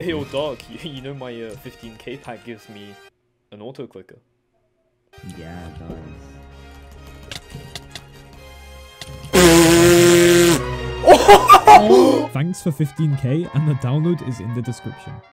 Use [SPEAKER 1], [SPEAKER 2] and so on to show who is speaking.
[SPEAKER 1] Hey, yo, Doc, you know my 15k pack gives me an auto clicker.
[SPEAKER 2] Yeah, it does.
[SPEAKER 3] Thanks for 15k, and the download is in the description.